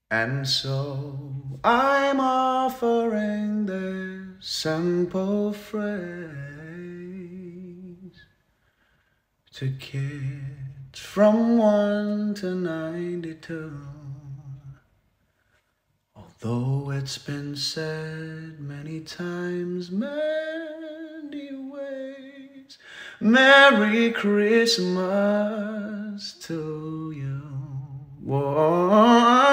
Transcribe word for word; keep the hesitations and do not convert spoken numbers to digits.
And so I'm offering this simple phrase to kids from one to ninety-two. Although it's been said many times, many ways, Merry Christmas to you. Whoa.